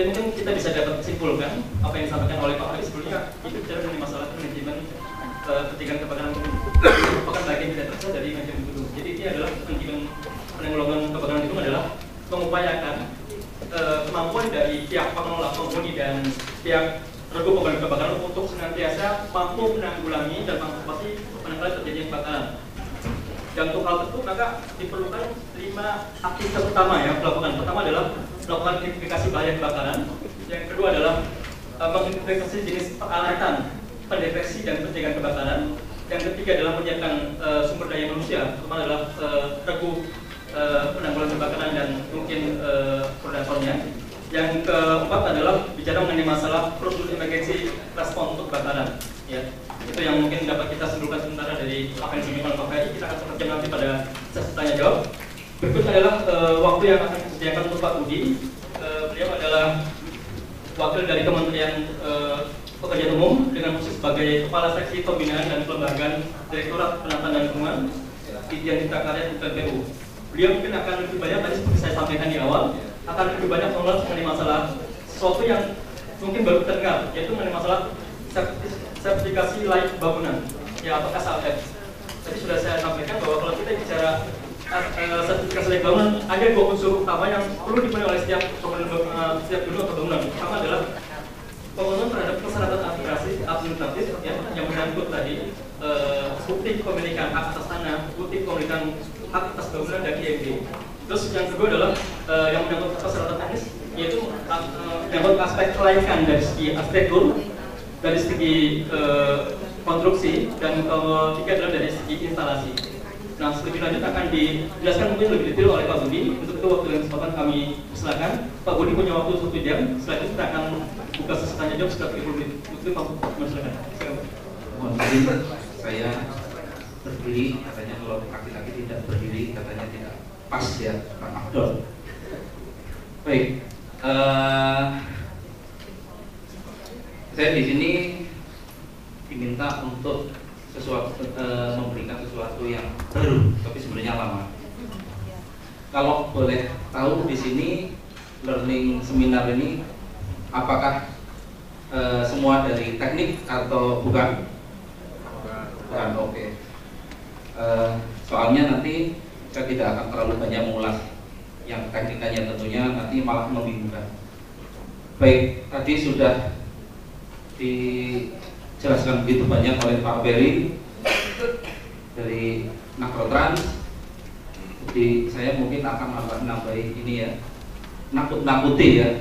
Dan mungkin kita bisa dapat simpulkan apa yang disampaikan oleh Pak Ali sebelumnya itu bicara mengenai masalah manajemen ketika kebakaran merupakan bagian tidak terpisah dari manajemen gedung. Jadi ini adalah manajemen penanggulangan kebakaran gedung adalah mengupayakan kemampuan dari pihak pengelola penghuni dan pihak regu pemadam kebakaran untuk senantiasa mampu menanggulangi dan mengantisipasi penanggulangan terjadinya kebakaran. Dan untuk hal tersebut maka diperlukan 5 aktivitas utama yang dilakukan. Pertama adalah melakukan identifikasi bahaya kebakaran. Yang kedua adalah mengidentifikasi jenis peralatan pendeteksi dan pencegahan kebakaran. Yang ketiga adalah menyiapkan sumber daya manusia, terutama adalah regu penanggulangan kebakaran dan mungkin koordinatornya. Yang keempat adalah bicara mengenai masalah prosedur emergency respon untuk kebakaran. Ya, itu yang mungkin dapat kita simpulkan sementara dari apa yang disampaikan Pak Ferry. Kita akan bekerja nanti pada sesi tanya jawab. Berikut adalah waktu yang akan disediakan untuk Pak Budi. Beliau adalah wakil dari Kementerian Pekerjaan Umum dengan posisi sebagai Kepala Seksi Pembinaan dan Pelembagaan Direktorat Penataan dan Lingkungan Ditjen Cipta Karya PPU. Beliau mungkin akan lebih banyak tadi seperti saya sampaikan di awal, akan lebih banyak mengulas mengenai masalah sesuatu yang mungkin baru terdengar, yaitu mengenai masalah sertifikasi layak bangunan, ya apakah SALF. Tadi sudah saya sampaikan bahwa kalau kita bicara sertifikasi layak bangunan, ada 2 unsur utama yang perlu dipenuhi oleh setiap gedung atau bangunan. Pertama adalah pemenuhan terhadap persyaratan administratif ya, yang menyangkut tadi bukti kepemilikan hak atas tanah, bukti kepemilikan hak atas bangunan dan IMB. Terus yang kedua adalah yang menyangkut persyaratan teknis, yaitu menyangkut aspek kelaikan dari segi arsitektur, dari segi konstruksi, dan ketiga adalah dari segi instalasi. Nah, lebih lanjut akan dijelaskan mungkin lebih detail oleh Pak Budi. Untuk itu waktu dan kesempatan kami persilakan. Pak Budi punya waktu 1 jam. Setelah itu kita akan buka sesi tanya jawab sekitar 30 menit. Untuk itu Pak Budi silakan. Mohon izin, saya berdiri, katanya kalau laki-laki tidak berdiri katanya tidak pas ya, Pak Abdul. Baik, saya di sini diminta untuk memberikan sesuatu yang baru, tapi sebenarnya lama. Kalau boleh tahu di sini learning seminar ini apakah semua dari teknik atau bukan? Bukan, oke. Soalnya nanti saya tidak akan terlalu banyak mengulas yang teknikanya, tentunya nanti malah membingungkan. Baik, tadi sudah dijelaskan begitu banyak oleh Pak Ferry dari Nakrotrans. Jadi saya mungkin akan nambahin ini ya, nakut-nakuti ya.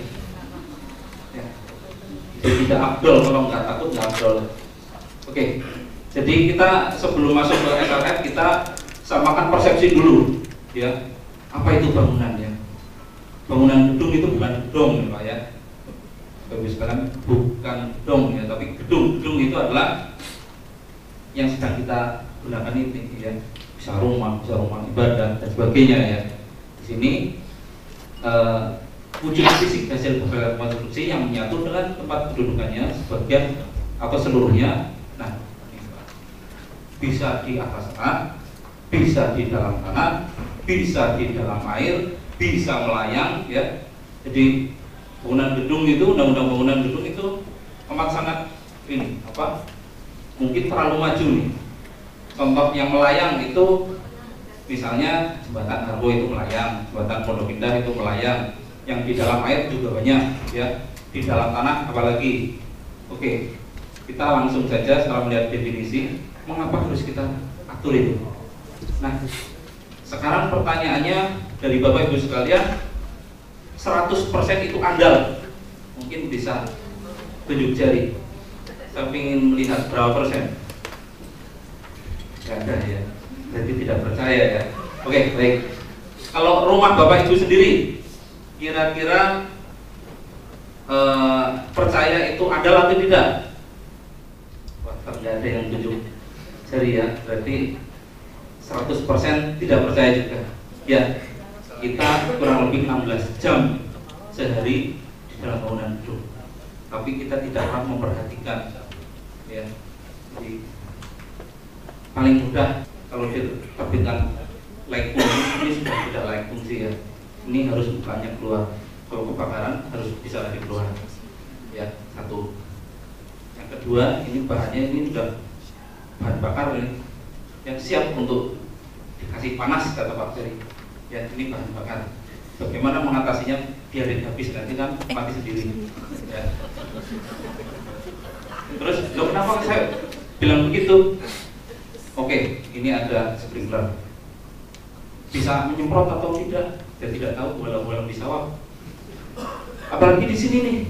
Jadi tidak Abdul, kalau nggak takut nggak Abdul. Oke, jadi kita sebelum masuk ke SLF kita samakan persepsi dulu ya. Apa itu bangunan ya? Bangunan gedung itu bukan gedung ya Pak ya. Sekarang bukan gedung ya, tapi gedung itu adalah yang sedang kita gunakan ini ya, bisa rumah ibadah dan sebagainya ya. Di sini wujud fisik hasil konstruksi yang menyatu dengan tempat kedudukannya sebagian atau seluruhnya. Nah, bisa di atas tanah, bisa di dalam tanah, bisa di dalam air, bisa melayang ya. Jadi bangunan gedung itu, undang-undang bangunan gedung itu amat sangat ini mungkin terlalu maju nih. Contoh yang melayang itu misalnya jembatan Argo itu melayang, jembatan Pondok Indah itu melayang, yang di dalam air juga banyak ya, di dalam tanah apalagi. Oke, kita langsung saja setelah melihat definisi, mengapa harus kita atur itu. Nah, sekarang pertanyaannya dari Bapak Ibu sekalian, 100% itu andal, mungkin bisa tunjuk jari. Saya ingin melihat berapa persen. Gak ada ya, berarti tidak percaya ya. Oke, baik. Kalau rumah Bapak Ibu sendiri, kira-kira percaya itu andal atau tidak? Wah, tidak ada yang tunjuk jari ya, berarti 100% tidak percaya juga. Ya, kita kurang lebih 16 jam sehari di dalam bangunan gedung, tapi kita tidak pernah memperhatikan ya. Jadi paling mudah kalau diterbitkan layak fungsi, ini sudah tidak layak fungsi ya. Ini harus bukannya keluar kalau kebakaran harus bisa lari keluar. Ya, satu. Yang kedua, ini bahannya ini sudah bahan bakar ini yang siap untuk dikasih panas kata Pak Ferry. Ya, ini bahan bakar. Bagaimana mengatasinya biarin habis, nanti kan mati sendiri. Ya. Terus, loh kenapa saya bilang begitu? Oke, ini ada sprinkler. Bisa menyemprot atau tidak? Saya tidak tahu, bola-bola di sawah. Apalagi di sini nih.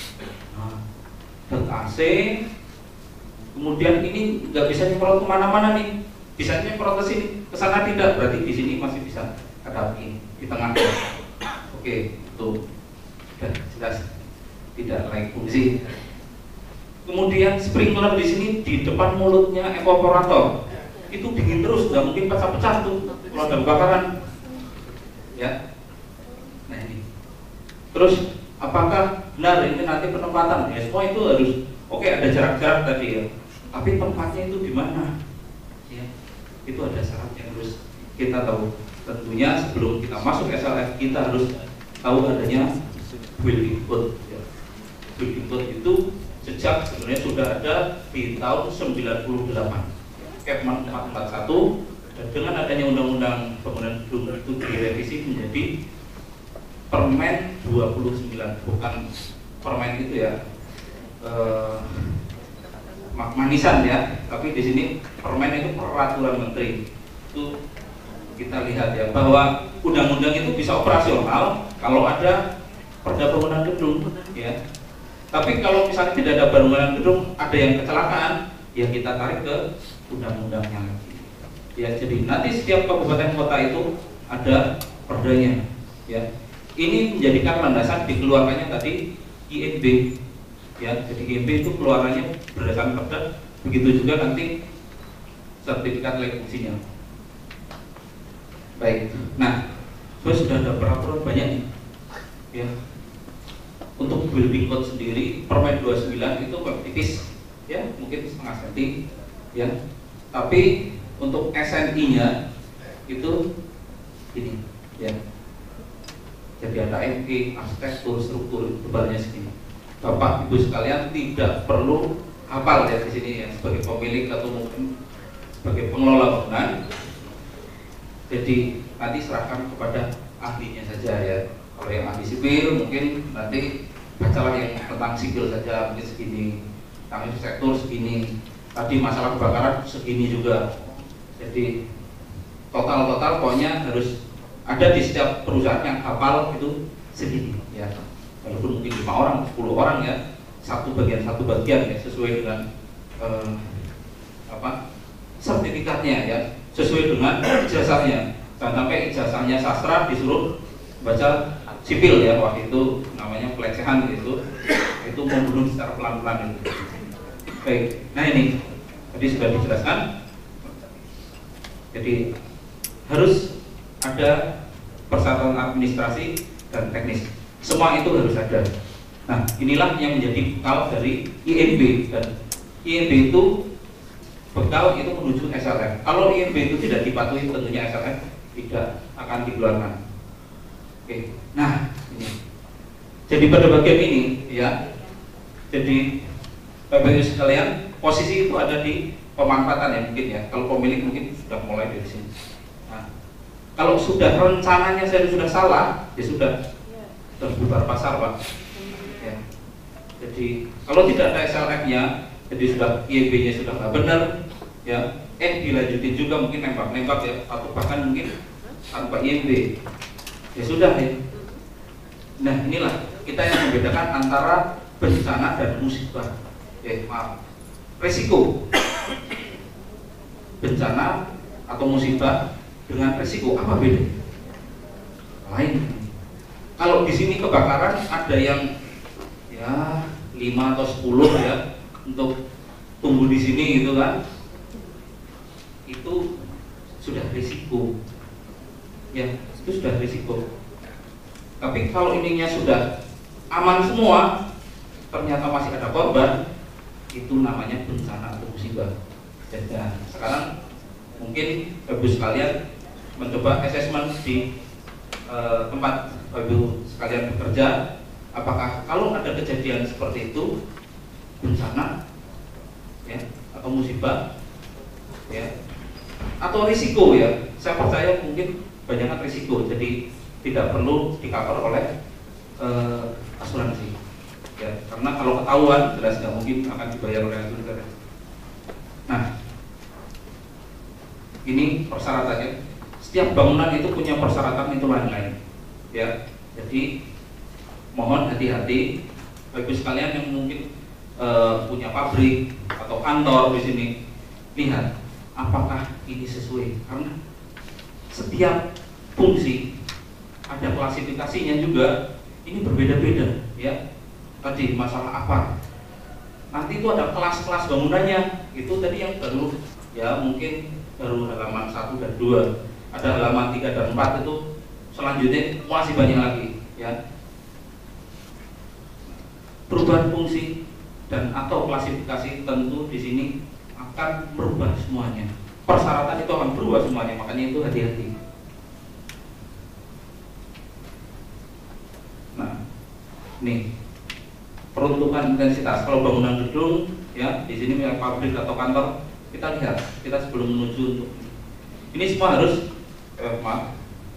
Nah, AC, kemudian ini nggak bisa nyemprot kemana-mana nih. Bisa nyemprot ke sini, ke sana tidak. Berarti di sini masih bisa ada api di tengah. Oke, itu sudah jelas tidak layak fungsi. Kemudian sprinkler di sini di depan mulutnya evaporator itu dingin terus, nggak mungkin pecah-pecah tuh kalau ada kebakaran. Ya, nah ini. Terus apakah benar ini nanti penempatan? Ya semua itu harus oke, ada jarak-jarak tadi ya. Tapi tempatnya itu di mana? Ya, itu ada syarat yang harus kita tahu. Tentunya sebelum kita masuk SLF kita harus tahu adanya building code. Ya. Building code itu sejak sebenarnya sudah ada di tahun 98, Kepman 441, dan dengan adanya undang-undang bangunan gedung itu direvisi menjadi Permen 29, bukan permen itu ya manisan ya, tapi di sini permen itu peraturan menteri. Itu kita lihat ya bahwa undang-undang itu bisa operasional kalau ada perda bangunan gedung ya. Tapi kalau misalnya tidak ada bangunan gedung, ada yang kecelakaan, ya kita tarik ke undang-undangnya lagi. Ya, jadi nanti setiap kabupaten kota itu ada perdanya. Ya, ini menjadikan landasan dikeluarkannya tadi INB. Ya, jadi INB itu keluarannya berdasarkan perda. Begitu juga nanti sertifikat layak fungsinya. Baik. Nah, sudah ada peraturan banyak nih. Ya. Untuk building code sendiri Permen 29 itu tipis ya, mungkin setengah senti ya. Tapi untuk SNI-nya itu ini ya. Jadi ada MK, arsitektur, struktur, tebalnya segini. Bapak Ibu sekalian tidak perlu hafal ya di sini ya, sebagai pemilik atau mungkin sebagai pengelola bangunan. Jadi nanti serahkan kepada ahlinya saja ya. Kalau yang ahli sipil mungkin nanti bacalah yang tentang sipil saja, mungkin segini, tentang arsitektur segini, tadi masalah kebakaran segini juga. Jadi total pokoknya harus ada di setiap perusahaan yang hafal itu segini ya. Walaupun mungkin 5 orang, 10 orang ya, satu bagian ya, sesuai dengan sertifikatnya ya, sesuai dengan ijazahnya. Jangan sampai ijazahnya sastra disuruh baca sipil ya, wah itu namanya pelecehan gitu, itu membunuh secara pelan-pelan itu. Baik, nah ini tadi sudah dijelaskan. Jadi harus ada persyaratan administrasi dan teknis, semua itu harus ada. Nah inilah yang menjadi bekal dari INB, dan INB itu bekal itu menuju SLF. Kalau INB itu tidak dipatuhi tentunya SLF tidak akan dikeluarkan. Oke, nah ini. Jadi pada bagian ini ya, jadi Bapak Ibu sekalian, posisi itu ada di pemanfaatan ya mungkin ya. Kalau pemilik mungkin sudah mulai dari sini. Nah, kalau sudah rencananya saya sudah salah, ya sudah terbubar pasar Pak. Ya. Jadi kalau tidak ada SLF-nya, jadi sudah IEB-nya sudah nggak benar, ya. Dilanjutin juga mungkin nembak-nembak ya, atau bahkan mungkin tanpa IEB. Ya sudah ya. Nah inilah kita yang membedakan antara bencana dan musibah. Resiko bencana atau musibah dengan resiko apa beda? Lain. Kalau di sini kebakaran ada yang ya 5 atau 10 ya untuk tumbuh di sini gitu kan, itu sudah risiko. Ya, itu sudah risiko. Tapi kalau ininya sudah aman semua, ternyata masih ada korban, itu namanya bencana atau musibah. Dan sekarang mungkin Ibu sekalian mencoba asesmen di tempat Bapak Ibu sekalian bekerja, apakah kalau ada kejadian seperti itu, bencana, ya, atau musibah, ya, atau risiko, ya, saya percaya mungkin banyak risiko, jadi tidak perlu di-cover oleh asuransi, ya, karena kalau ketahuan jelas nggak mungkin akan dibayar oleh asuransi. Nah, ini persyaratannya. Setiap bangunan itu punya persyaratan itu lain-lain, ya. Jadi mohon hati-hati, Bapak Ibu sekalian yang mungkin punya pabrik atau kantor di sini, lihat apakah ini sesuai, karena setiap fungsi ada klasifikasinya juga, ini berbeda-beda, ya. Tadi masalah apa? Nanti itu ada kelas-kelas bangunannya, itu tadi yang baru, ya mungkin baru halaman 1 dan 2, ada halaman 3 dan 4 itu selanjutnya masih banyak lagi, ya. Perubahan fungsi dan atau klasifikasi tentu di sini akan berubah semuanya. Persyaratan itu akan berubah semuanya, makanya itu hati-hati. Nah, nih peruntukan intensitas. Kalau bangunan gedung, ya di sini misalnya pabrik atau kantor, kita lihat, kita sebelum menuju untuk ini semua harus maaf.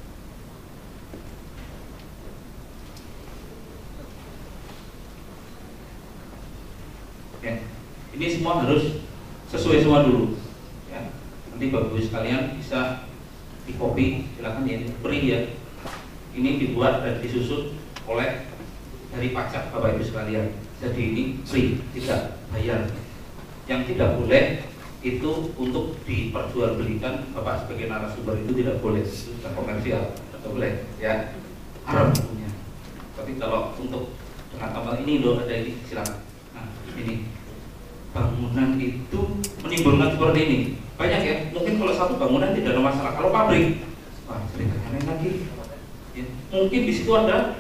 Ya, ini semua harus sesuai semua dulu, ya. Nanti Bapak Ibu sekalian bisa di copy, silakan ya, free ya. Ini dibuat dan disusun oleh dari pajak Bapak Ibu sekalian. Jadi ini free, tidak bayar. Yang tidak boleh itu untuk diperjualbelikan, Bapak sebagai narasumber itu tidak boleh, itu sudah komersial, tidak boleh, ya, haram hukumnya. Tapi kalau untuk dengan tambah ini loh, ada ini, silakan. Nah, ini bangunan itu menimbulkan seperti ini, banyak ya. Mungkin kalau satu bangunan tidak ada masalah, kalau pabrik, wah ceritanya lain lagi. Ya, mungkin di situ ada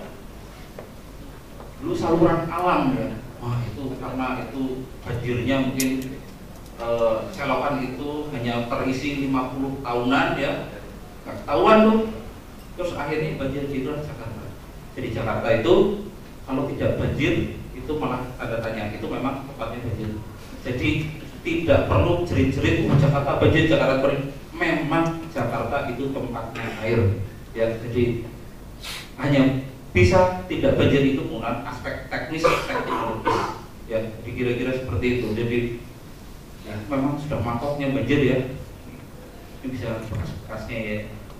dulu saluran alam, ya. Wah itu karena itu banjirnya mungkin selokan itu hanya terisi 50 tahunan, ya, nggak ketahuan tuh, terus akhirnya banjir di luar Jakarta. Jadi Jakarta itu kalau tidak banjir itu malah tanda tanya, itu memang tempatnya banjir. Jadi tidak perlu jerit-jerit Jakarta banjir, Jakarta banjir. Memang Jakarta itu tempatnya air, ya. Jadi hanya bisa tidak banjir itu menggunakan aspek teknis, teknologis, ya. Jadi kira-kira seperti itu. Jadi ya, memang sudah mangkoknya banjir, ya. Ini bisa bekas-bekasnya, ya.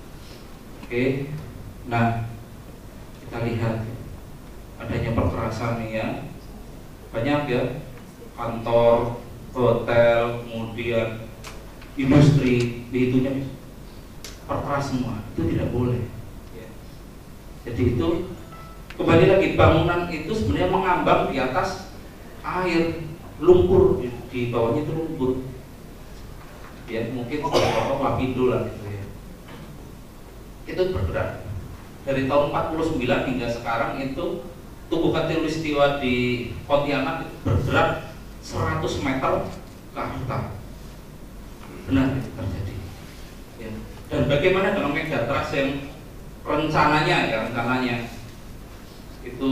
Oke. Nah, kita lihat adanya perkerasan nih, ya. Banyak, ya. Kantor, hotel, kemudian industri, dihitungnya perkeras semua. Itu tidak boleh, ya. Jadi itu kembali lagi, bangunan itu sebenarnya mengambang di atas air, lumpur di bawahnya itu lumpur, ya, mungkin contoh lapindo lah gitu, ya. Itu bergerak dari tahun 49 hingga sekarang. Itu tubuh khatulistiwa di Pontianak itu bergerak 100 meter ke atas, benar itu terjadi, ya. Dan bagaimana dengan megatrust yang rencananya itu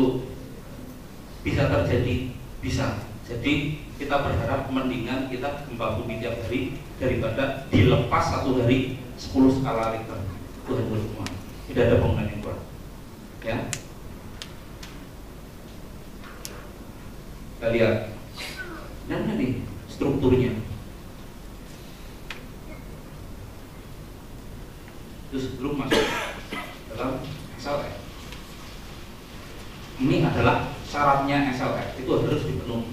bisa terjadi, bisa. Jadi kita berharap mendingan kita gempa bumi tiap hari daripada dilepas satu hari 10 skala Richter. Tuhan semua, tidak ada bangunan yang kuat, ya. Kita lihat, dan nih strukturnya. Itu sebelum masuk dalam SLF. Ini adalah syaratnya SLF, itu harus dipenuhi.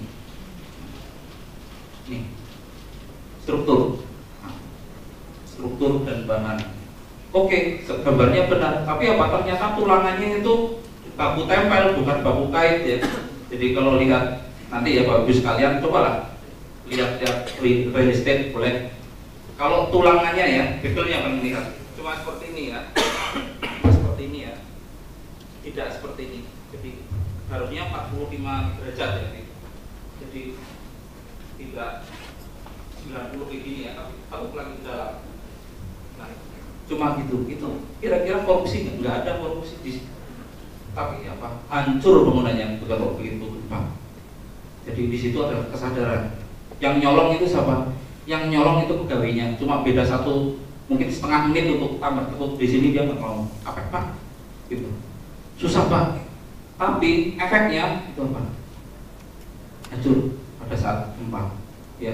Nih, struktur, struktur dan bahan. Oke, gambarnya benar, tapi apa ternyata tulangannya itu baku tempel, bukan baku kait, ya. Jadi kalau lihat nanti, ya Bapak Ibu sekalian, cobalah lihat real estate boleh. Kalau tulangannya, ya, begelnya akan melihat cuma seperti ini, ya, seperti ini, ya, tidak seperti ini. Jadi harusnya 45 derajat, ya. Jadi tidak 90 kayak gini, ya, tapi kalau lagi ke dalam. Nah, cuma gitu. Itu kira-kira korupsi nggak ada korupsi di sini. tapi apa, hancur bangunannya kalau begitu gempa. Jadi di situ ada kesadaran. Yang nyolong itu siapa? Yang nyolong itu pegawainya, cuma beda mungkin setengah menit untuk tambah tekuk di sini dia nggak mau. Apa Pak? Gitu. Susah Pak. Tapi efeknya itu apa? Hancur pada saat gempa. Ya.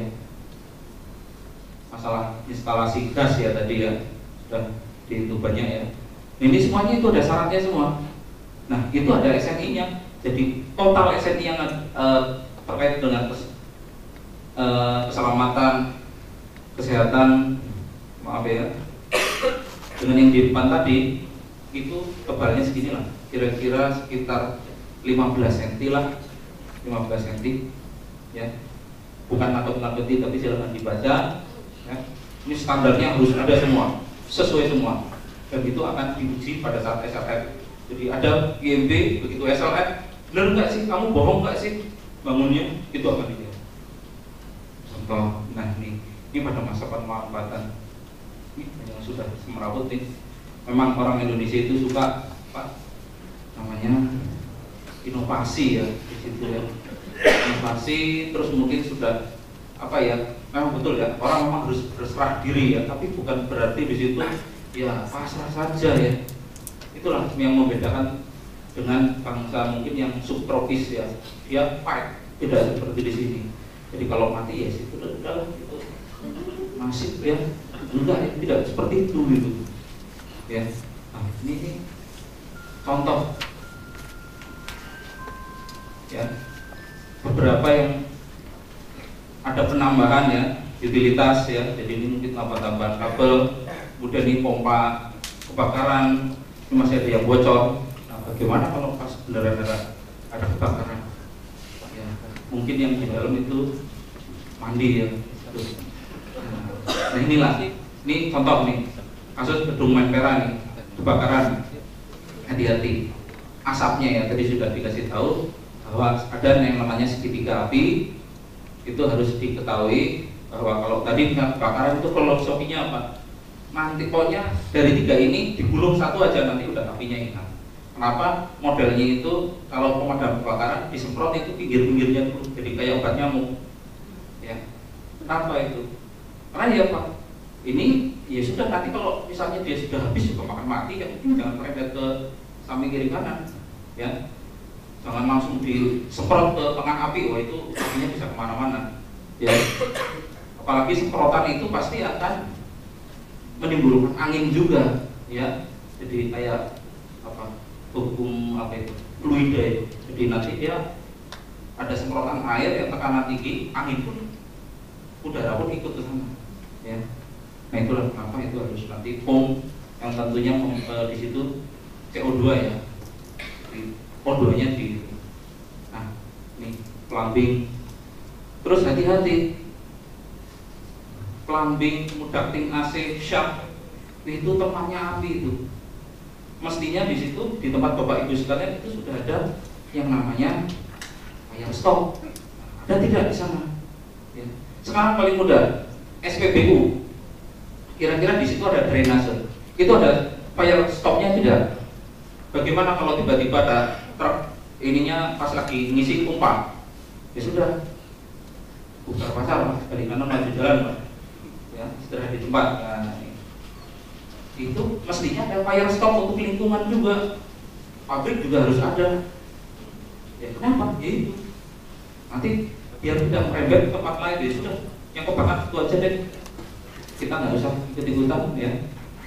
Masalah instalasi gas ya tadi ya sudah itu banyak ya. Ini semuanya itu ada syaratnya semua. Nah itu ada SNI-nya. Jadi total SNI yang terkait dengan keselamatan, kesehatan, maaf ya, dengan yang di depan tadi itu tebalnya segini lah, kira-kira sekitar 15 cm lah, 15 cm ya. Bukan nakut-nakuti tapi silakan dibaca ya. Ini standarnya harus ada semua, sesuai semua, dan itu akan diuji pada saat SLF. Jadi ada IMB, begitu SLF, benar nggak sih, kamu bohong nggak sih bangunnya, itu akan dijawab. Contoh, nah ini pada masa pemanfaatan ini yang sudah semerawut nih. Memang orang Indonesia itu suka apa namanya inovasi ya di situ ya, inovasi, terus mungkin sudah apa ya, memang betul ya, orang memang harus berserah diri ya, tapi bukan berarti di situ ya pasrah saja ya. Itulah yang membedakan dengan bangsa mungkin yang subtropis ya, dia fight, tidak seperti di sini. Jadi kalau mati ya situ udah gitu, nasib ya, enggak ya, tidak seperti itu gitu ya. Nah, ini contoh ya, beberapa yang ada penambahan ya, utilitas ya. Jadi ini mungkin tambahan kabel, kemudian ini pompa kebakaran, ini masih ada yang bocor. Nah, bagaimana kalau pas beneran ada kebakaran? Ya, mungkin yang di dalam itu mandi ya. Nah inilah, ini contoh nih, kasus gedung Menpora nih, kebakaran. Hati-hati, asapnya ya, tadi sudah dikasih tahu bahwa ada yang namanya segitiga api. Itu harus diketahui bahwa kalau tadi kebakaran itu filosofinya apa? Nanti pokoknya dari tiga ini digulung satu aja, nanti udah apinya hilang. Kenapa? Modelnya itu kalau pemadam kebakaran disemprot itu pinggir-pinggirnya dulu, jadi kayak obat nyamuk. Ya, kenapa itu? Karena ya Pak, ini ya sudah, nanti kalau misalnya dia sudah habis juga makan mati ya, mungkin jangan merembet ke samping kiri kanan, ya. Jangan langsung disemprot ke tengah api, wah itu apinya bisa kemana-mana, ya. Apalagi semprotan itu pasti akan menimbulkan angin juga, ya. Jadi kayak apa? Hukum apa itu? Fluida itu. Jadi nanti dia ada semprotan air yang tekanan tinggi, angin pun, udara pun ikut ke sana, ya. Nah itulah kenapa itu harus nanti pom yang tentunya di situ CO2 ya, O2-nya di. Nah ini plumbing, terus hati-hati plumbing, ducting AC, shaft itu tempatnya api itu. Mestinya di situ di tempat Bapak Ibu sekalian itu sudah ada yang namanya fire stop. Ada tidak di sana? Ya. Sekarang paling mudah SPBU. Kira-kira di situ ada drainase. Itu ada fire stopnya tidak? Bagaimana kalau tiba-tiba ada truk ininya pas lagi ngisi pompa? Ya sudah, buka pasar, dari kanan maju jalan, Pak. Ya, istirahat di tempat. Nah, itu mestinya ada fire stop untuk lingkungan juga. Pabrik juga harus ada. Ya kenapa? Ya itu. Nanti biar tidak merembet ke tempat lain, ya sudah. Yang kebakar itu aja deh. Kita nggak usah ikut-ikutan ya.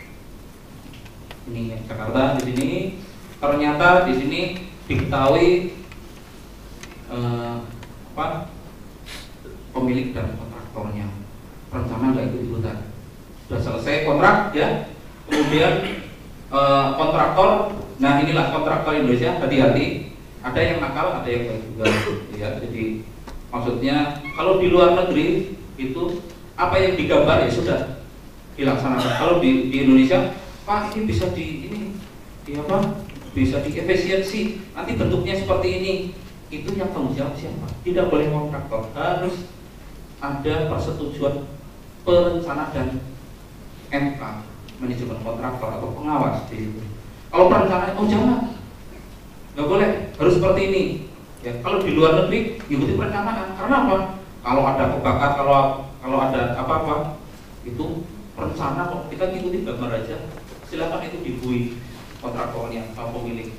Ini yang Jakarta di sini. Ternyata di sini diketahui pemilik dan kontraktornya rencana nggak ikut-ikutan. Sudah selesai kontrak ya. Kemudian kontraktor, nah inilah kontraktor Indonesia, hati-hati. Ada yang nakal, ada yang baik juga. Ya, jadi maksudnya kalau di luar negeri itu apa yang digambar ya sudah dilaksanakan. Kalau di Indonesia, Pak ini bisa bisa diefisiensi, nanti bentuknya seperti ini. Itu yang tanggung jawab siapa? Tidak boleh kontraktor, harus ada persetujuan perencana dan MK, manajemen kontraktor atau pengawas di situ. Kalau perencanaan, oh jangan, nggak boleh, harus seperti ini. Ya, kalau di luar negeri ikuti perencanaan. Karena apa? Kalau ada kebakar, kalau ada apa-apa, itu rencana kok. Kita ikuti gambar aja. Silakan itu dibui kontraktornya atau pemilik.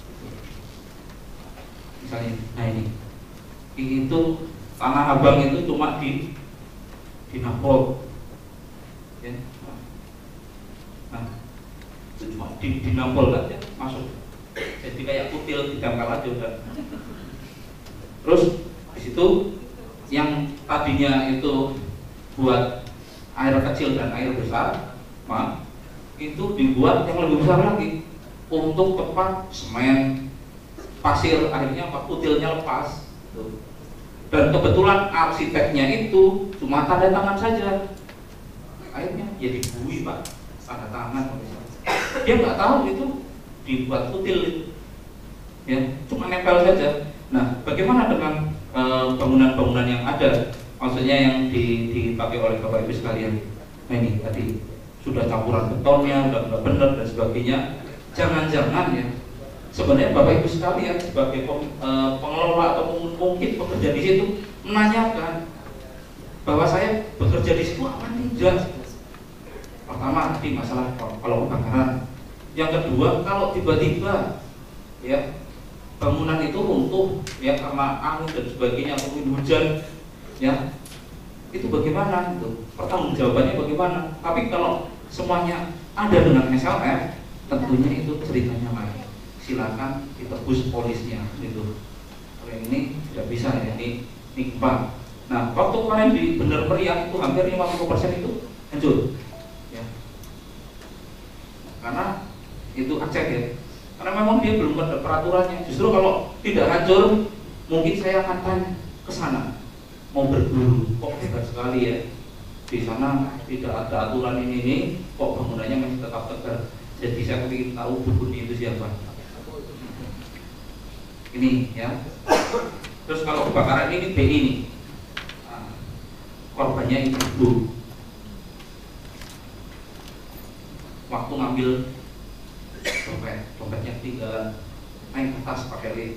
Misalnya, nah ini itu Tanah Abang itu cuma di Napol. Ya. Nah, itu cuma di Napol aja masuk. Jadi kayak kutil ditempel aja udah. Terus di situ yang tadinya itu buat air kecil dan air besar, itu dibuat yang lebih besar lagi untuk tempat semen, pasir, akhirnya kutilnya lepas. Dan kebetulan arsiteknya itu cuma tanda tangan saja. Akhirnya ya dibui Pak, tanda tangan. Dia nggak tahu itu dibuat kutil itu. Ya, cuma nempel saja. Nah, bagaimana dengan bangunan-bangunan yang ada, maksudnya yang dipakai oleh Bapak Ibu sekalian? Nah ini tadi sudah campuran betonnya, udah nggak benar dan sebagainya. Jangan-jangan ya, sebenarnya Bapak Ibu sekalian sebagai pengelola atau mungkin pekerja di situ menanyakan bahwa saya bekerja di situ aman tidak? Pertama tadi masalah kalau kebakaran. Yang kedua, kalau tiba-tiba ya bangunan itu runtuh ya karena angin dan sebagainya atau hujan ya, itu bagaimana itu pertanggungjawabannya bagaimana? Tapi kalau semuanya ada dengan SLF, tentunya itu ceritanya lain. Silakan ditebus polisnya gitu. Kalau ini tidak bisa ya, ini gempa. Nah, waktu kemarin di Bener Meriah itu hampir 50% itu hancur ya. Karena itu Aceh ya. Karena memang dia belum ada peraturannya. Justru kalau tidak hancur, mungkin saya akan tanya ke sana, mau berburu, kok hebat sekali ya. Di sana tidak ada aturan ini, kok bangunannya masih tetap tegar. Jadi saya ingin tahu dukun itu siapa. Ini ya. Terus kalau kebakaran ini BI ini, korbannya ibu. Waktu ngambil dompetnya ketinggalan, naik ke atas pakai lift.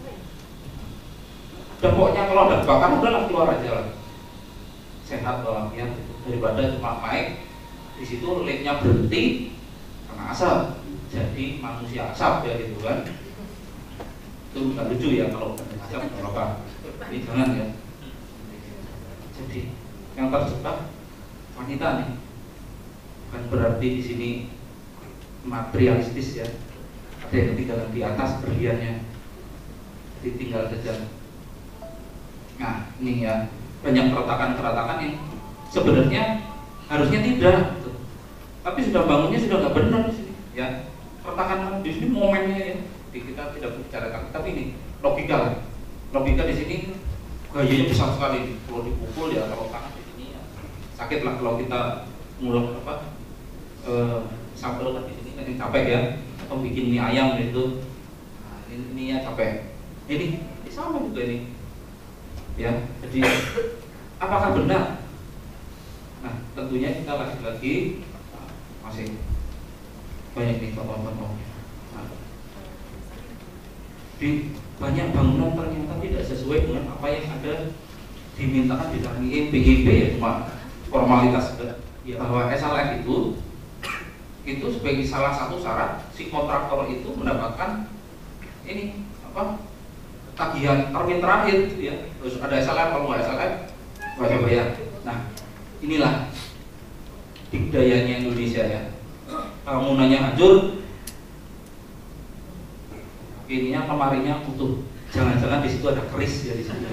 Dan pokoknya kalau ada kebakaran udahlah keluar aja lah. Sehat walafiat daripada cuma naik di situ liftnya berhenti karena asap, jadi manusia asap ya gitu kan. Itu nggak lucu ya kalau asap apa. Ini jangan ya. Jadi yang terjebak wanita nih, bukan berarti di sini materialistis ya, ada yang ketinggalan di atas berliannya, ditinggal saja. Nah ini ya, banyak keretakan-keretakan yang sebenarnya harusnya tidak gitu. Tapi sudah bangunnya sudah nggak benar di sini ya. Keretakan di sini momennya ya, kita tidak bicarakan, tapi ini logika lah. Logika di sini gayanya besar sekali, kalau dipukul ya kalau tangan di sini ya sakit lah. Kalau kita ngulek sampel kan di sini kan yang capek ya, atau bikin mie ayam gitu, nah, ini ya capek. Ini sama juga ini ya. Jadi apakah benar? Nah tentunya kita lagi-lagi masih banyak nih contoh-contoh. Nah, di banyak bangunan ternyata tidak sesuai dengan apa yang ada dimintakan di dalam BIB ya, cuma formalitas ya, bahwa SLF itu sebagai salah satu syarat si kontraktor itu mendapatkan ini apa, tagihan termin terakhir gitu ya. Terus ada SLF, kalau nggak SLF nggak bayar. Nah inilah digdayanya Indonesia ya. Bangunannya hancur, ininya lemarinya utuh. Jangan-jangan di situ ada keris ya di situ.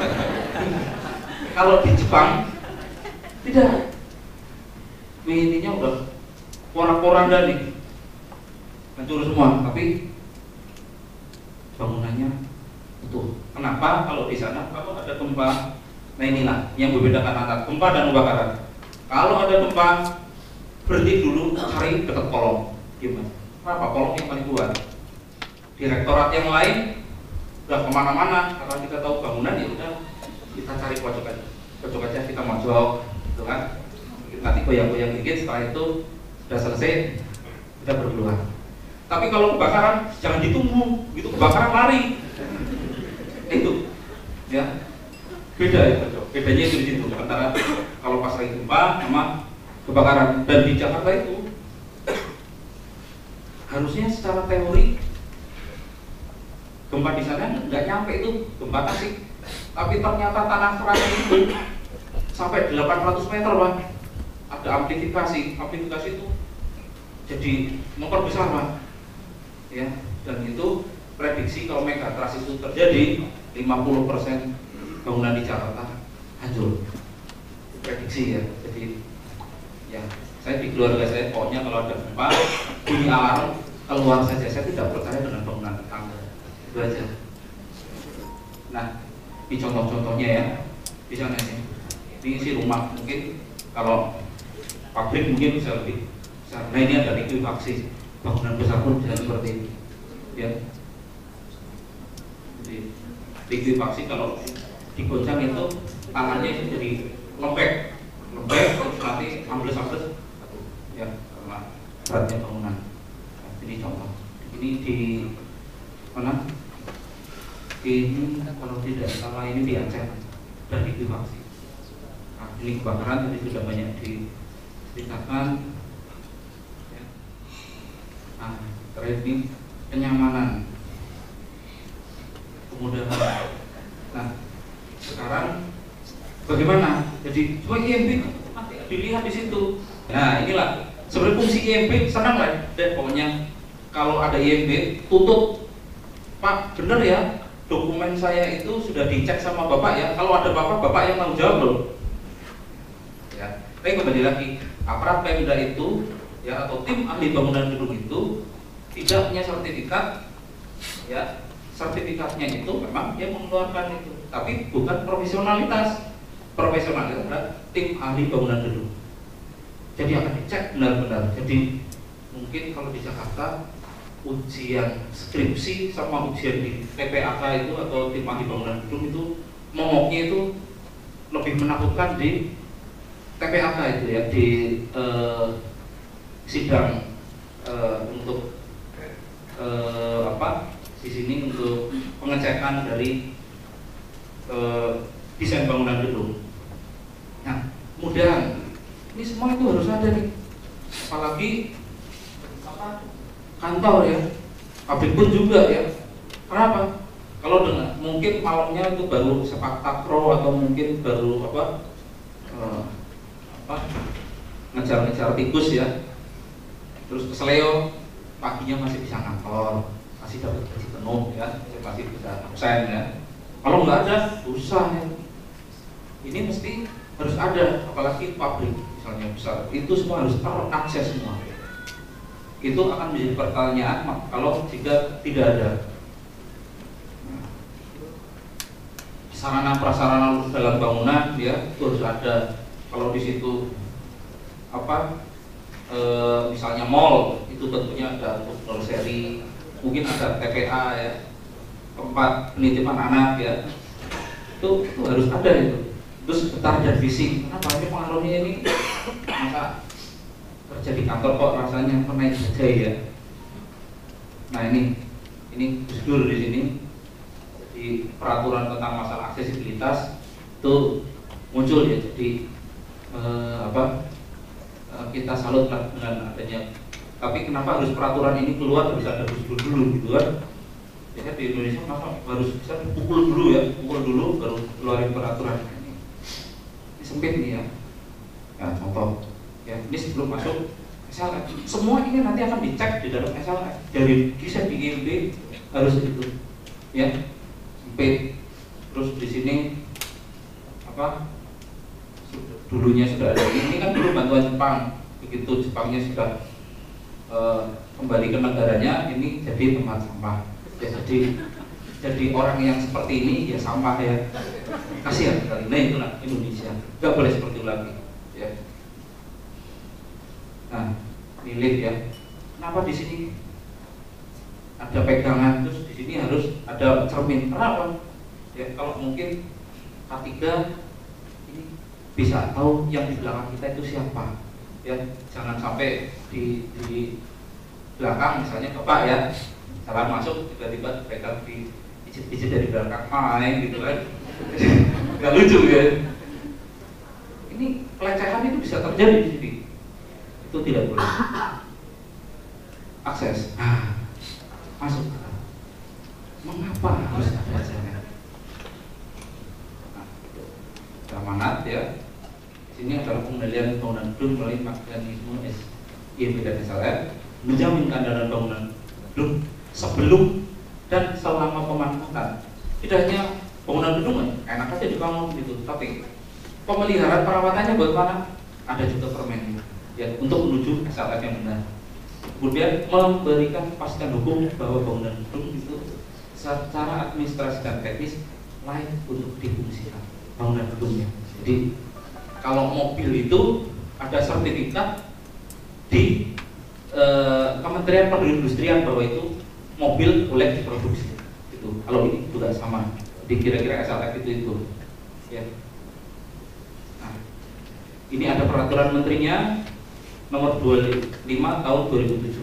Kalau di Jepang tidak, ininya udah porak-poranda nih, hancur semua, tapi bangunannya utuh. Kenapa? Kalau di sana kalau ada gempa, nah inilah yang membedakan antara gempa dan kebakaran. Kalau ada gempa, berhenti dulu, cari dekat kolong. Gimana? Kenapa? Kolong yang paling kuat. Direktorat yang lain udah kemana-mana, karena kita tahu bangunan ya udah kita cari pojok aja, kita mojok, gitu kan? Nanti goyang-goyang dikit, setelah itu sudah selesai, kita berkeluar. Tapi kalau kebakaran jangan ditunggu, itu kebakaran lari. Itu, ya beda ya, bedanya itu di situ antara kalau pas lagi gempa sama kebakaran. Dan di Jakarta itu harusnya secara teori gempa di sana nggak nyampe itu gempa Tasik, tapi ternyata tanah keraknya itu sampai 800 meter Pak. Ada amplifikasi itu jadi memperbesar Pak, ya. Dan itu prediksi kalau megatrust itu terjadi 50% bangunan di Jakarta hancur. Prediksi ya. Jadi ya saya di keluarga saya pokoknya kalau ada gempa bunyi alarm keluar saja, saya tidak percaya dengan bangunan tetangga. Itu aja. Nah, ini contoh-contohnya ya. Di sana sih. Ini sih rumah, mungkin kalau pabrik mungkin bisa lebih besar. Nah, ini ada likuifaksi. Bangunan besar pun bisa seperti ini. Ya. Jadi likuifaksi kalau digoncang itu tangannya itu jadi lembek terus nanti ambles ya karena beratnya bangunan. Nah, ini contoh. Ini di mana? Ini kalau tidak salah ini di Aceh dan likuifaksi. Nah, ini kebakaran tadi sudah banyak diceritakan. Ya. Nah, terakhir ini kenyamanan, kemudahan. Nah, sekarang bagaimana? Jadi cuma IMB nanti dilihat di situ. Nah, inilah sebenarnya fungsi IMB, senang lah deh pokoknya kalau ada IMB tutup. Pak, bener ya, dokumen saya itu sudah dicek sama Bapak ya. Kalau ada Bapak yang tanggung jawab loh. Ya, tapi kembali lagi, aparat Pemda itu ya atau tim ahli bangunan gedung itu tidak punya sertifikat. Ya, sertifikatnya itu memang dia mengeluarkan itu, tapi bukan profesionalitas. Profesionalitas adalah tim ahli bangunan gedung. Jadi akan dicek benar-benar. Jadi mungkin kalau di Jakarta ujian skripsi sama ujian di TPAK itu atau tim ahli bangunan gedung itu momoknya itu lebih menakutkan di TPAK itu ya, di sidang untuk di sini untuk pengecekan dari desain bangunan gedung. Nah, kemudian ini semua itu harus ada nih, apalagi kantor ya, pabrik pun juga ya. Kenapa? Kalau dengan mungkin malamnya itu baru sepak takraw atau mungkin baru ngejar-ngejar tikus ya, terus keseleo, paginya masih bisa kantor, masih dapat gaji penuh ya, masih bisa absen ya. Kalau nggak ada, susah ya. Ini mesti harus ada, apalagi pabrik misalnya besar, itu semua harus terakses semua. Itu akan menjadi pertanyaan kalau jika tidak ada sarana prasarana dalam bangunan ya, itu harus ada. Kalau di situ misalnya mall, itu tentunya ada untuk nursery, mungkin ada TPA ya, tempat penitipan anak ya, itu harus ada itu. Terus getah dan fisik, kenapa ini pengaruhnya ini masa kerja di kantor kok rasanya menaik saja ya. Nah ini Gus Dur di sini di peraturan tentang masalah aksesibilitas itu muncul ya. Jadi kita salut lah dengan adanya. Tapi kenapa harus peraturan ini keluar, harus ada Gus Dur dulu gitu kan? Ya di Indonesia masa harus bisa pukul dulu baru keluarin peraturan. Ini sempit nih ya. Ya contoh ya, ini sebelum masuk SLF, semua ini nanti akan dicek di dalam SLF. Dari desain di IMB harus itu ya, sempit. Terus di sini dulunya sudah ada ini kan dulu bantuan Jepang, begitu Jepangnya sudah kembali ke negaranya, ini jadi tempat sampah ya. Jadi orang yang seperti ini ya sampah ya, kasihan sekali. Nah itulah Indonesia, nggak boleh seperti itu lagi ya. Nah ini lift ya, kenapa di sini ada pegangan, terus di sini harus ada cermin, kenapa ya? Kalau mungkin K3 ini bisa tahu yang di belakang kita itu siapa ya, jangan sampai di belakang misalnya bapak ya salah masuk tiba-tiba pegang di ijit dari belakang main gitu kan. Nggak lucu ya. Ini pelecehan itu bisa terjadi di sini. Itu tidak boleh. Akses. Masuk. Mengapa harus ada jalan? Amanat ya. Sini adalah pengendalian bangunan gedung melalui mekanisme IMB dan SLF, menjamin keandalan bangunan gedung sebelum dan selama pemanfaatan. Tidak hanya bangunan gedung enak aja dibangun gitu, tapi pemeliharaan perawatannya bagaimana? Ada juga permen ya untuk menuju SLF yang benar. Kemudian memberikan kepastian hukum bahwa bangunan gedung itu secara administrasi dan teknis layak untuk difungsikan bangunan gedungnya. Jadi kalau mobil itu ada sertifikat di Kementerian Perindustrian bahwa itu mobil boleh diproduksi. Itu kalau ini juga sama. Di kira-kira SLF itu ya. Nah, ini ada peraturan menterinya nomor 25 tahun 2007.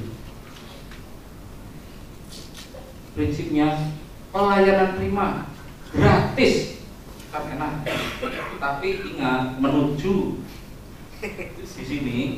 Prinsipnya pelayanan prima gratis kan enak, tapi ingat menuju di sini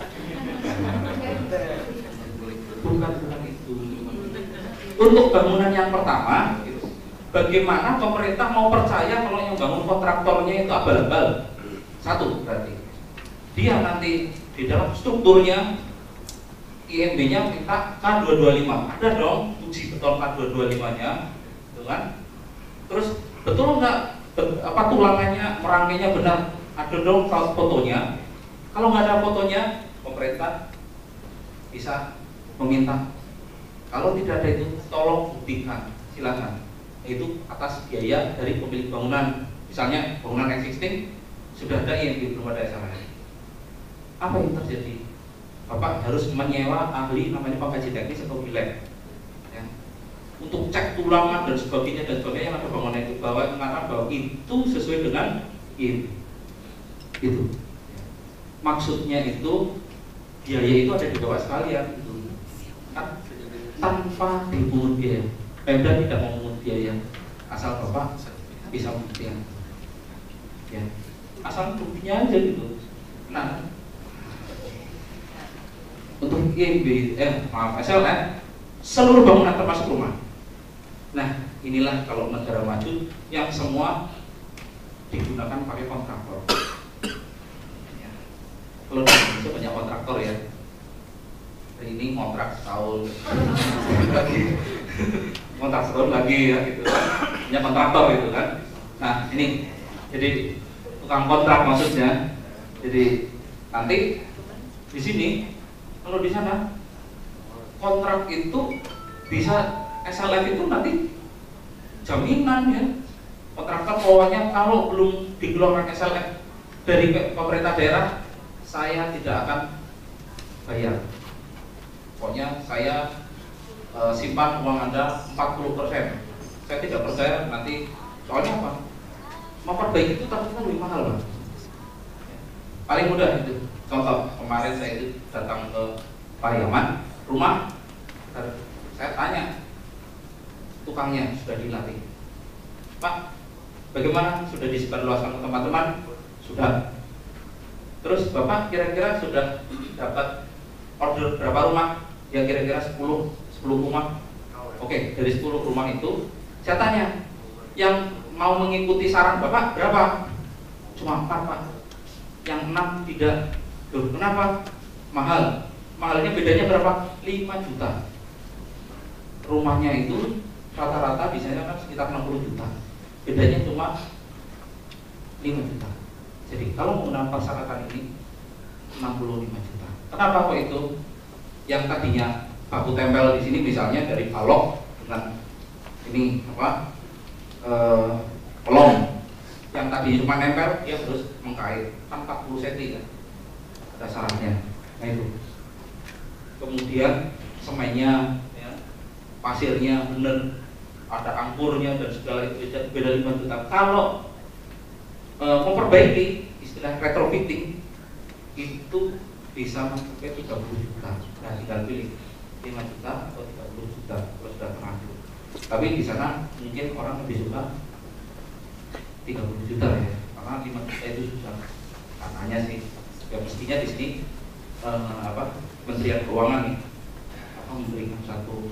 bukan itu. Untuk bangunan yang pertama, bagaimana pemerintah mau percaya kalau yang bangun kontraktornya itu abal-abal? Satu berarti dia nanti di dalam strukturnya IMB-nya minta K225, ada dong uji beton K225-nya, gitu kan? Terus betul nggak tulangannya, merangkainya benar? Ada dong fotonya. Kalau nggak ada fotonya, pemerintah bisa meminta. Kalau tidak ada itu, tolong buktikan, silakan. Itu atas biaya dari pemilik bangunan. Misalnya bangunan existing sudah ada IMB, belum ada SLF. Apa yang terjadi? Bapak harus menyewa ahli namanya pengkaji teknis atau bilek ya, untuk cek tulangan dan sebagainya yang ada bangunan itu mengatakan bahwa itu sesuai dengan IMB. Itu maksudnya itu biaya itu ada di bawah sekalian itu kan, tanpa dipungut biaya. Pemda tidak memungut biaya asal bapak bisa membuktikan ya, asal buktinya aja gitu. Nah, untuk IMB, SLF seluruh bangunan termasuk rumah. Nah, inilah kalau negara maju yang semua digunakan pakai kontraktor. Ya. Kalau di Indonesia banyak kontraktor ya. Ini kontrak setahun lagi, kontrak setahun lagi ya gitu kan. Banyak kontraktor gitu kan. Nah, ini jadi tukang kontrak maksudnya. Jadi nanti di sini, kalau di sana kontrak itu bisa SLF itu nanti jaminan ya. Kontraktor pokoknya kalau belum dikeluarkan SLF dari pemerintah daerah, saya tidak akan bayar. Pokoknya saya simpan uang Anda 40%. Saya tidak percaya nanti, soalnya apa? Memperbaiki itu tapi kan lebih mahal, Pak. Paling mudah itu. Contoh, kemarin saya itu datang ke Pariaman, rumah, saya tanya tukangnya, sudah dilatih, Pak, bagaimana, sudah disebarluaskan ke teman-teman? Sudah. Terus Bapak kira-kira sudah dapat order berapa rumah? Ya kira-kira 10 rumah. Oke, dari 10 rumah itu saya tanya, yang mau mengikuti saran Bapak berapa? Cuma 4, Pak. Yang 6 tidak. Loh, kenapa? Mahal. Mahalnya bedanya berapa? 5 juta. Rumahnya itu rata-rata biasanya kan sekitar 60 juta. Bedanya cuma 5 juta. Jadi kalau menggunakan persyaratan ini 65 juta. Kenapa kok itu? Yang tadinya baku tempel di sini misalnya dari balok dengan ini apa? Pelong. Yang tadinya cuma nempel, dia harus mengkait kan 40 cm kan. Ada syaratnya. Nah itu. Kemudian semennya, ya, pasirnya benar, ada angkurnya dan segala itu beda 5 juta. Kalau memperbaiki istilah retrofitting itu bisa mencapai 30 juta. Nah tinggal pilih 5 juta atau 30 juta kalau sudah terlanjur. Tapi di sana mungkin orang lebih suka 30 juta ya, karena 5 juta itu susah. Katanya sih, ya mestinya di sini Kementerian Keuangan nih memberikan satu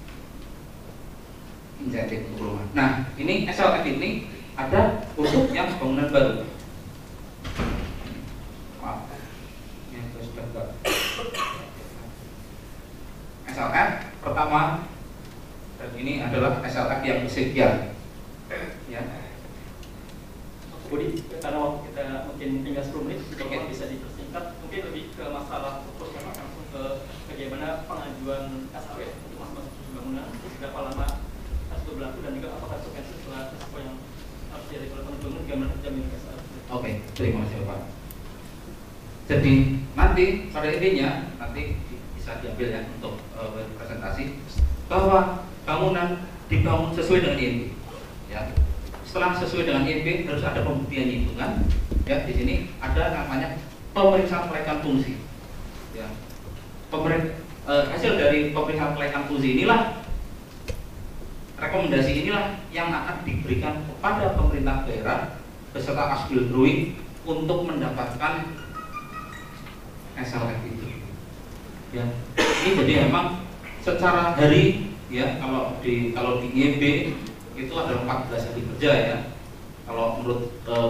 insentif untuk perumahan. Nah, ini SLF ini ada untuk yang bangunan baru. Maaf, ini saya sudah enggak. SLF pertama, dan ini adalah SLF yang kesekian. Ya. Budi, karena waktu kita mungkin tinggal 10 menit, jadi bisa dipersingkat. Mungkin lebih ke masalah fokusnya langsung ke bagaimana pengajuan SLF untuk masing-masing bangunan, berapa lama harus berlaku, dan juga apakah konsekuensi setelah risiko yang harus dihadapi oleh pengunjung, bagaimana jaminan SLF. Oke, terima kasih Pak. Jadi nanti pada intinya nanti bisa diambil ya untuk presentasi bahwa bangunan dibangun sesuai dengan IMB. Ya. Setelah sesuai dengan IMB harus ada pembuktian hitungan. Ya, di sini ada namanya pemeriksaan kelayakan fungsi. Ya. Hasil dari pemeriksaan kelayakan fungsi inilah, rekomendasi inilah yang akan diberikan kepada pemerintah daerah beserta as-built drawing untuk mendapatkan SLF itu. Ya, ini jadi memang secara hari ya kalau di IMB itu ada 14 hari kerja ya. Kalau menurut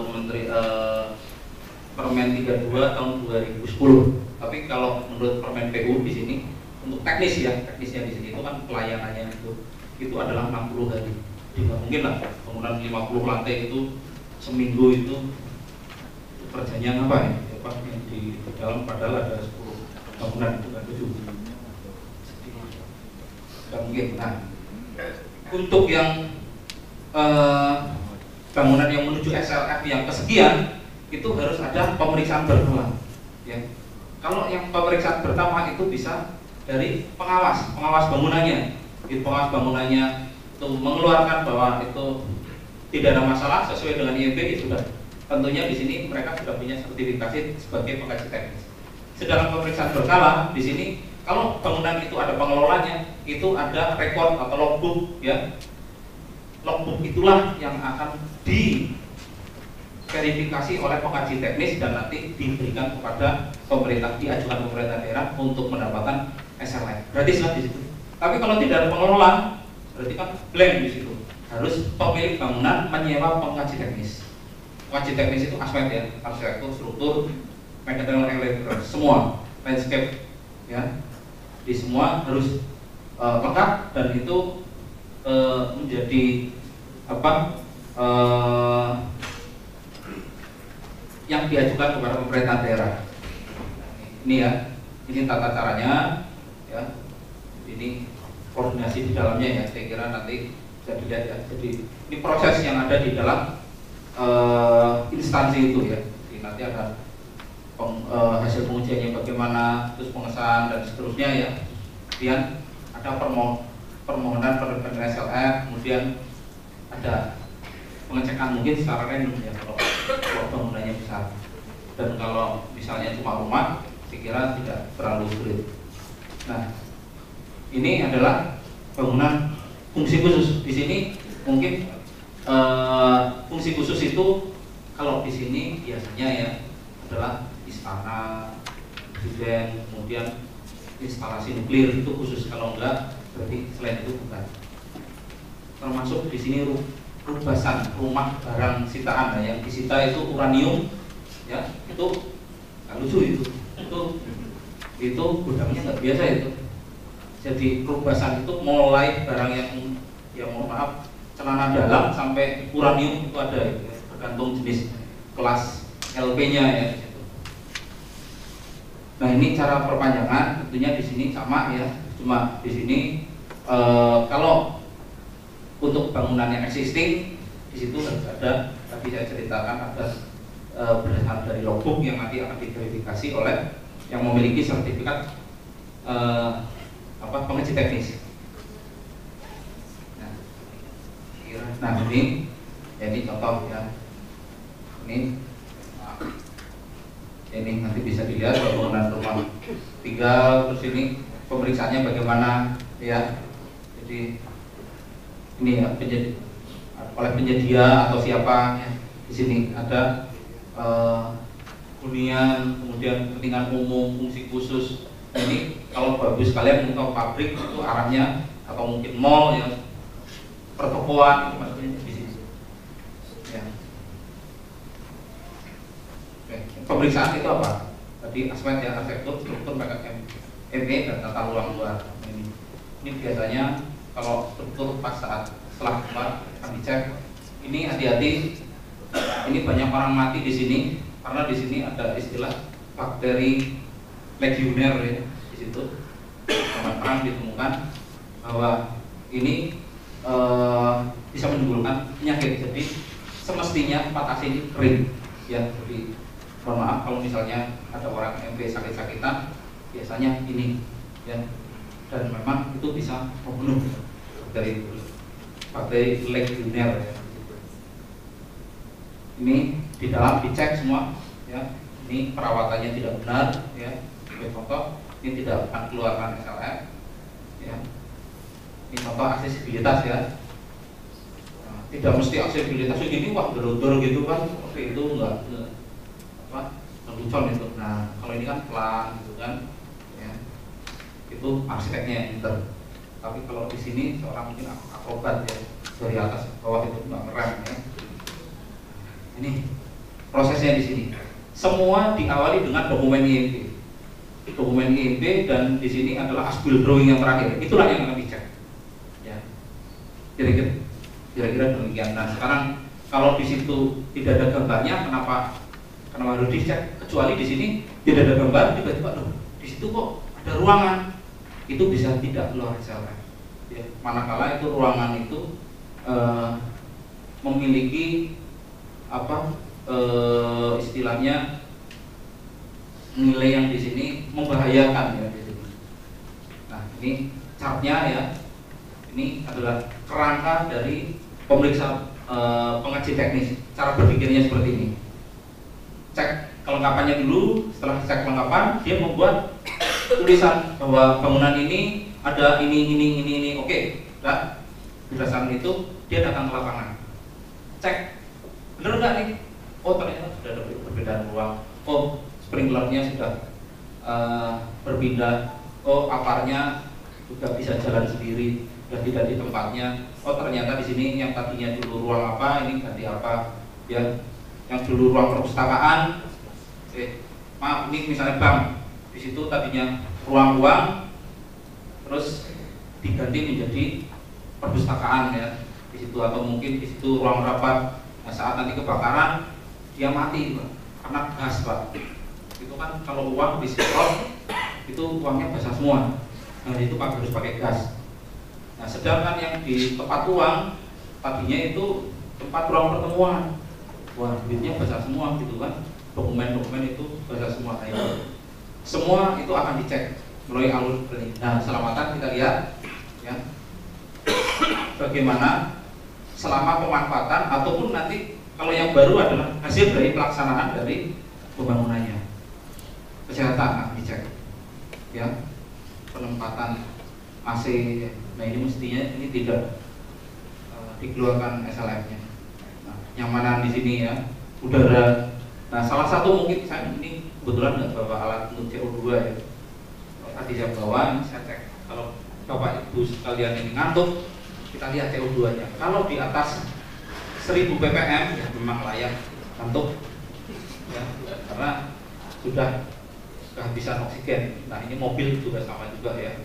Permen 32 tahun 2010. Tapi kalau menurut Permen PU di sini untuk teknisnya di sini itu kan pelayanannya itu adalah 60 hari. Jadi nggak mungkin lah bangunan 50 lantai itu seminggu itu kerjanya ngapain? Ya, Pak, yang di dalam padahal ada 10 bangunan itu kan 7. Nggak mungkin. Nah, untuk yang bangunan yang menuju SLF yang kesekian itu harus ada pemeriksaan berkala. Ya. Kalau yang pemeriksaan pertama itu bisa dari pengawas bangunannya. Di pengawas bangunannya itu mengeluarkan bahwa itu tidak ada masalah sesuai dengan IMB, itu sudah. Tentunya di sini mereka sudah punya sertifikasi sebagai pengkaji teknis. Sedangkan pemeriksaan berkala di sini kalau bangunan itu ada pengelolanya, itu ada rekor atau logbook ya. Logbook itulah yang akan diverifikasi oleh pengkaji teknis dan nanti diberikan kepada pemerintah, diajukan pemerintah daerah untuk mendapatkan SLF. Gratis lah di situ. Tapi kalau tidak ada pengelola, berarti kan blank di situ. Harus pemilik bangunan menyewa pengkaji teknis. Pengkaji teknis itu aspek ya, arsitektur, struktur, mekanikal, elektrik, semua landscape ya. Di semua harus lengkap dan itu menjadi yang diajukan kepada pemerintah daerah. Ini ya, ini tata caranya ya. Ini koordinasi di dalamnya ya. Saya kira nanti bisa dilihat ya. Jadi ini proses yang ada di dalam instansi itu ya. Jadi nanti ada hasil pengujiannya bagaimana, terus pengesahan dan seterusnya ya. Kemudian ada permohonan penerbitan SLF, kemudian ada pengecekan mungkin secara random ya kalau bangunannya besar. Dan kalau misalnya cuma rumah, saya kira tidak terlalu sulit. Nah, ini adalah bangunan fungsi khusus. Di sini mungkin fungsi khusus itu kalau di sini biasanya ya adalah istana, presiden, kemudian instalasi nuklir itu khusus. Kalau enggak, berarti selain itu bukan. Termasuk di sini rubasan rumah barang sitaan yang disita itu uranium, ya itu nggak lucu itu gudangnya nggak biasa itu. Jadi rubasan itu mulai barang yang mohon maaf celana dalam sampai uranium itu ada ya, tergantung jenis kelas LP-nya ya. Nah ini cara perpanjangan tentunya di sini sama ya, cuma di sini kalau untuk bangunan yang existing di situ harus ada, tadi saya ceritakan ada berdasarkan dari logbook yang nanti akan diverifikasi oleh yang memiliki sertifikat pengkaji teknis. Nah ini contoh ya, ini nanti bisa dilihat bangunan rumah tinggal, terus ini pemeriksaannya bagaimana ya. Jadi ini ya, oleh penyedia atau siapa ya. Di sini ada hunian, kemudian kepentingan umum, fungsi khusus. Ini kalau bagus kalian mungkin pabrik itu arahnya, atau mungkin mall ya, pertokoan itu maksudnya di sini. Ya. Oke. Pemeriksaan itu apa? Tadi aspek ya, arsitektur, struktur, ME dan tata ruang luar. Ini biasanya kalau struktur pas saat setelah keluar akan dicek. Ini hati-hati. Ini banyak orang mati di sini karena di sini ada istilah bakteri legionnaire ya, di situ zaman perang ditemukan bahwa ini bisa menimbulkan penyakit. Jadi semestinya tempat AC ini kering ya. Jadi mohon maaf kalau misalnya ada orang MP sakit-sakitan, biasanya ini ya, dan memang itu bisa membunuh dari bakteri legionnaire ya. Ini di dalam dicek semua ya. Ini perawatannya tidak benar ya. Sebagai contoh, ini tidak akan keluarkan SLM ya. Ini contoh aksesibilitas ya. Nah, tidak mesti aksesibilitas begini wah gedor gitu kan, seperti itu enggak apa lelucon itu. Nah kalau ini kan pelan gitu kan ya, itu arsiteknya yang pinter. Tapi kalau di sini seorang mungkin akrobat ya, dari atas ke bawah itu nggak ngerem ya. Ini prosesnya di sini. Semua diawali dengan dokumen IMP. Dokumen IMP dan di sini adalah asbul drawing yang terakhir. Itulah yang akan dicek. Ya. Kira-kira demikian. Nah, sekarang kalau di situ tidak ada gambarnya, kenapa harus dicek? Kecuali di sini tidak ada gambar, tiba-tiba loh, di situ kok ada ruangan. Itu bisa tidak keluar SLM. Ya. Manakala itu ruangan itu memiliki apa istilahnya nilai yang di sini membahayakan ya di sini. Nah ini chartnya ya, ini adalah kerangka dari pemeriksa pengaji teknis. Cara berpikirnya seperti ini. Cek kelengkapannya dulu. Setelah cek kelengkapan, dia membuat tulisan bahwa bangunan ini ada ini. Oke, nah, berdasarkan itu dia datang ke lapangan. Cek benar nggak nih? Oh ternyata sudah ada perbedaan ruang. Oh sprinklernya sudah berpindah. Oh aparnya juga bisa jalan sendiri, sudah tidak di tempatnya. Oh ternyata di sini yang tadinya dulu ruang apa, ini ganti apa? Ya, yang dulu ruang perpustakaan. Maaf ini misalnya bank. Di situ tadinya ruang uang, terus diganti menjadi perpustakaan ya. Di situ atau mungkin di situ ruang rapat. Nah, saat nanti kebakaran dia mati Pak, karena gas Pak. Itu kan kalau uang disemprot itu uangnya basah semua. Nah itu Pak harus pakai gas. Nah sedangkan yang di tempat uang tadinya itu tempat ruang pertemuan, wah duitnya basah semua gitu kan. Dokumen-dokumen itu basah semua. Nah, itu semua itu akan dicek melalui alur ini. Nah keselamatan kita lihat ya, bagaimana selama pemanfaatan ataupun nanti kalau yang baru adalah hasil dari pelaksanaan dari pembangunannya. Kesehatan akan dicek ya, penempatan AC. Nah ini mestinya ini tidak dikeluarkan SLM-nya. Nah, nyamanan di sini ya, udara. Nah salah satu mungkin saya ini kebetulan nggak bawa alat untuk CO2 ya. Tadi saya bawa, saya cek. Kalau Bapak Ibu sekalian ini ngantuk, kita lihat CO2-nya. Kalau di atas 1000 ppm ya memang layak untuk ya, karena sudah kehabisan oksigen. Nah ini mobil juga sama juga ya.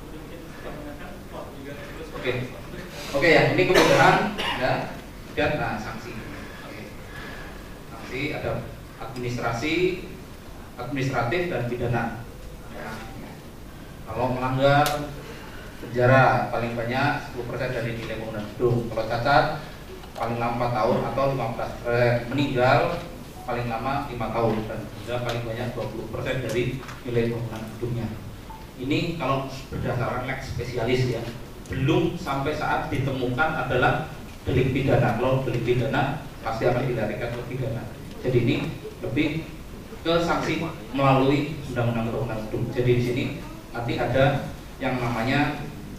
Oke ya, ini kemudahan ya. Dan nah sanksi. Sanksi ada administratif dan pidana. Ya. Kalau melanggar penjara paling banyak 10% dari nilai bangunan gedung. Kalau cacat paling lama 4 tahun atau 15%. Meninggal paling lama 5 tahun dan juga paling banyak 20% dari nilai bangunan gedungnya. Ini kalau berdasarkan lex spesialis ya. Belum sampai saat ditemukan adalah delik pidana. Kalau delik pidana pasti akan dilarikan ke pidana. Jadi ini lebih ke sanksi melalui undang-undang bangunan gedung. Jadi di sini nanti ada yang namanya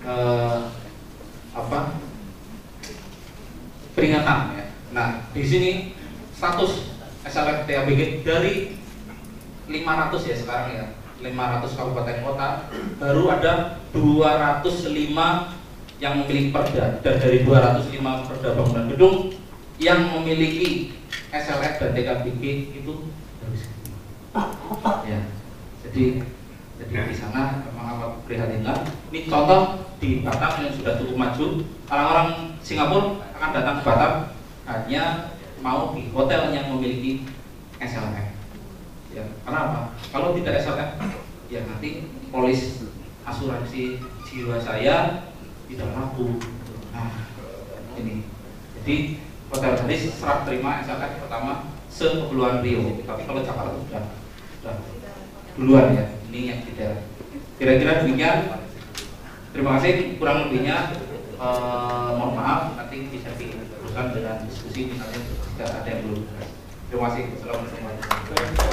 peringatan ya. Nah, di sini status SLF TABG dari 500 ya sekarang ya, 500 kabupaten kota, baru ada 205 yang memiliki perda, dan dari 205 perda bangunan gedung yang memiliki SLF dan TKBG itu dari segitu. Ya, jadi di sana memang apa prihatinlah. Ini contoh di Batam yang sudah cukup maju. Orang-orang Singapura akan datang ke Batam hanya mau di hotel yang memiliki SLF. Ya, karena apa? Kalau tidak SLF, ya nanti polis asuransi jiwa saya tidak laku. Nah, ini. Jadi hotel tadi serah terima SLF pertama se-Kepulauan Riau. Tapi kalau Jakarta sudah duluan ya. Ini yang tidak. Kira-kira demikian. Terima kasih. Kurang lebihnya mohon maaf, nanti bisa diteruskan dengan diskusi misalnya jika ada yang belum. Terima kasih. Assalamualaikum warahmatullahi wabarakatuh.